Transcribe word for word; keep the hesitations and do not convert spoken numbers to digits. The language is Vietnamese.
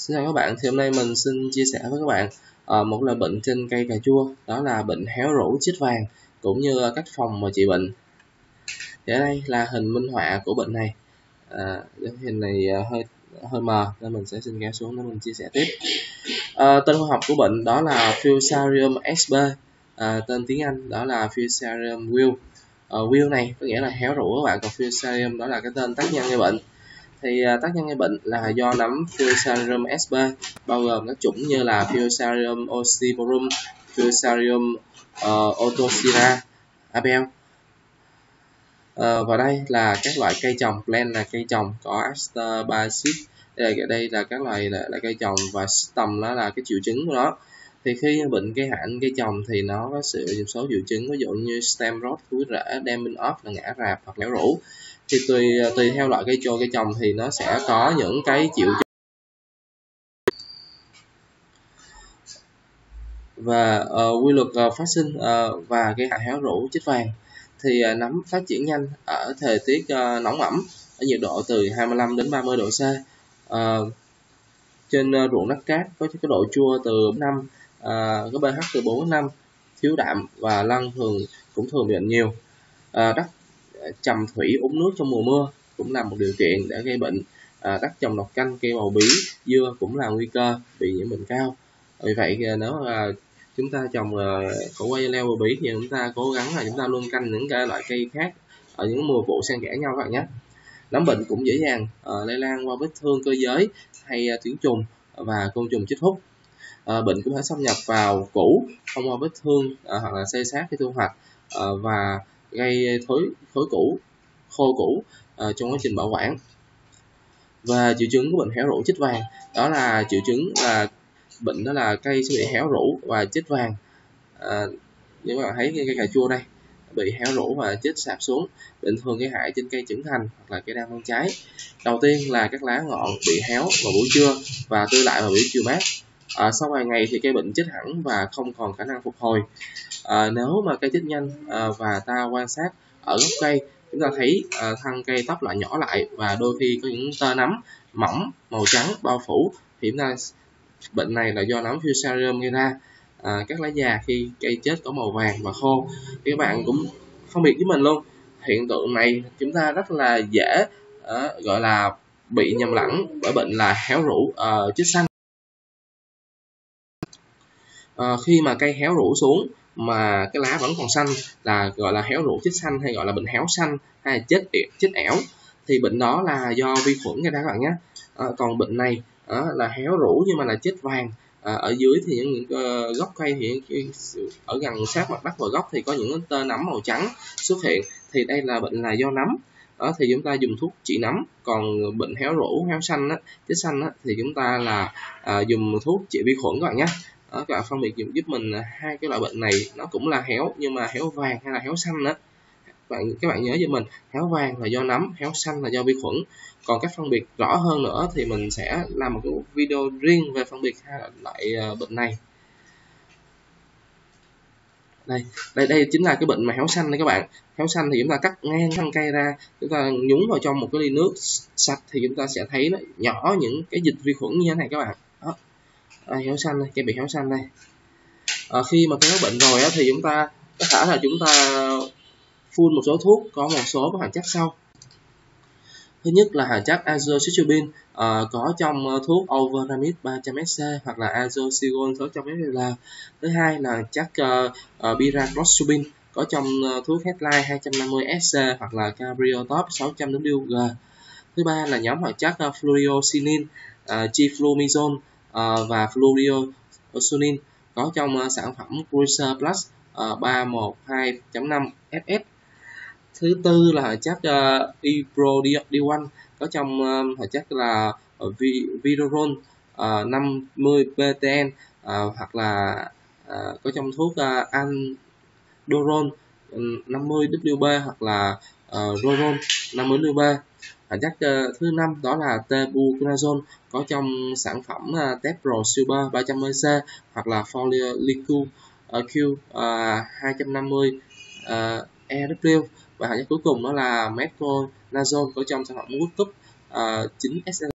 Xin chào các bạn, thì hôm nay mình xin chia sẻ với các bạn uh, một loại bệnh trên cây cà chua, đó là bệnh héo rũ chích vàng cũng như cách phòng và trị bệnh. Thì ở đây là hình minh họa của bệnh này. À, hình này hơi hơi mờ nên mình sẽ xin kéo xuống để mình chia sẻ tiếp. Uh, tên khoa học của bệnh đó là Fusarium S B, uh, tên tiếng Anh đó là Fusarium wilt. Uh, wilt này có nghĩa là héo rũ các bạn, còn Fusarium đó là cái tên tác nhân gây bệnh. Thì uh, tác nhân gây bệnh là do nấm Fusarium S B, bao gồm các chủng như là Fusarium oxysporum, Fusarium uh, otocera, abel. Uh, và đây là các loại cây trồng, plant là cây trồng có aster bacillus. Đây là, đây là các loại là, là cây trồng, và symptom đó là cái triệu chứng của nó. Thì khi bệnh gây hại cây trồng thì nó có sự một số triệu chứng, ví dụ như stem rot, cuối rễ, damping off là ngã rạp hoặc héo rũ. Thì tùy tùy theo loại cây trồng cây trồng thì nó sẽ có những cái triệu chứng. Và uh, quy luật uh, phát sinh uh, và gây hại héo rũ chích vàng. Thì uh, nấm phát triển nhanh ở thời tiết uh, nóng ẩm, ở nhiệt độ từ hai mươi lăm đến ba mươi độ C. Uh, trên uh, ruộng đất cát có cái độ chua từ năm, uh, có pH từ bốn đến năm, thiếu đạm và lân thường cũng thường bị bệnh nhiều. Uh, đất trầm thủy uống nước trong mùa mưa cũng là một điều kiện để gây bệnh. À, đất trồng độc canh, cây bầu bí, dưa cũng là nguy cơ bị nhiễm bệnh cao. Vì vậy nếu là chúng ta trồng khổ qua, dưa leo, bầu bí thì chúng ta cố gắng là chúng ta luôn canh những cái loại cây khác ở những mùa vụ xen kẽ nhau các bạn nhé. Nấm bệnh cũng dễ dàng uh, lây lan qua vết thương cơ giới hay uh, tuyến trùng và côn trùng chích hút. Uh, bệnh cũng có thể xâm nhập vào củ thông qua vết thương uh, hoặc là xây xát khi thu hoạch uh, và gây thối thối củ, khô củ uh, trong quá trình bảo quản. Và triệu chứng của bệnh héo rũ chích vàng đó là triệu chứng là bệnh đó là cây sẽ bị héo rũ và chích vàng. À, như các bạn thấy cây cà chua đây bị héo rũ và chích sạp xuống. Bệnh thường gây hại trên cây trưởng thành hoặc là cây đang mang trái. Đầu tiên là các lá ngọn bị héo vào buổi trưa và tươi lại vào buổi chiều mát. À, sau vài ngày thì cây bệnh chích hẳn và không còn khả năng phục hồi. À, nếu mà cây chích nhanh à, và ta quan sát ở gốc cây, chúng ta thấy à, thân cây tóc lại nhỏ lại và đôi khi có những tơ nấm mỏng màu trắng bao phủ, thì chúng ta bệnh này là do nấm Fusarium gây ra. À, các lá già khi cây chết có màu vàng và khô. Thì các bạn cũng phân biệt với mình luôn, hiện tượng này chúng ta rất là dễ uh, gọi là bị nhầm lẫn bởi bệnh là héo rũ uh, chích xanh. Uh, khi mà cây héo rũ xuống mà cái lá vẫn còn xanh là gọi là héo rũ chích xanh, hay gọi là bệnh héo xanh, hay là chết chích ẻo, thì bệnh đó là do vi khuẩn gây ra các bạn nhé. Uh, còn bệnh này uh, là héo rũ nhưng mà là chích vàng. À, ở dưới thì những, những uh, gốc cây thì ở gần sát mặt đất và gốc thì có những tơ nấm màu trắng xuất hiện, thì đây là bệnh là do nấm. Đó, thì chúng ta dùng thuốc trị nấm. Còn bệnh héo rũ, héo xanh á, chích xanh á, thì chúng ta là uh, dùng thuốc trị vi khuẩn các bạn nhé. Đó, các bạn phân biệt giúp mình hai cái loại bệnh này nó cũng là héo, nhưng mà héo vàng hay là héo xanh đó. Các bạn, các bạn nhớ cho mình, héo vàng là do nấm, héo xanh là do vi khuẩn. Còn các phân biệt rõ hơn nữa thì mình sẽ làm một cái video riêng về phân biệt hai loại bệnh này. Đây, đây, đây chính là cái bệnh mà héo xanh đây các bạn. Héo xanh thì chúng ta cắt ngang thân cây ra, chúng ta nhúng vào trong một cái ly nước sạch thì chúng ta sẽ thấy nó nhỏ những cái dịch vi khuẩn như thế này các bạn. Đó. Đây, héo xanh đây, cây bị héo xanh đây. À, khi mà có bệnh rồi á, thì chúng ta có thể là chúng ta phun một số thuốc có một số các hoạt chất sau. Thứ nhất là hoạt chất azoxystrobin uh, có trong uh, thuốc Overramid ba trăm xê hoặc là azoxygon sáu trăm mg. Thứ hai là chất uh, uh, piracostrobin có trong uh, thuốc Headline hai trăm năm mươi xê hoặc là Cabriotop sáu trăm mg. Thứ ba là nhóm hoạt chất uh, fluoxetine, uh, giflumizole uh, và fluorioxetine có trong uh, sản phẩm Cruiser Plus uh, ba một hai chấm năm ép ét. Thứ tư là hoạt chất uh, Ipro D một có trong uh, hoạt chất là uh, Vidorol uh, năm mươi bê tê en uh, hoặc là uh, có trong thuốc uh, Andorol năm mươi W B hoặc là uh, Roron năm mươi W B. Hoạt chất uh, thứ năm đó là Tebuconazole có trong sản phẩm uh, Tepro Super ba trăm xê hoặc là Foliolicu uh, Q uh, hai trăm năm mươi uh, E W. Và hoạt chất cuối cùng đó là Metronidazole có trong sản phẩm Woodcup uh, chín S L.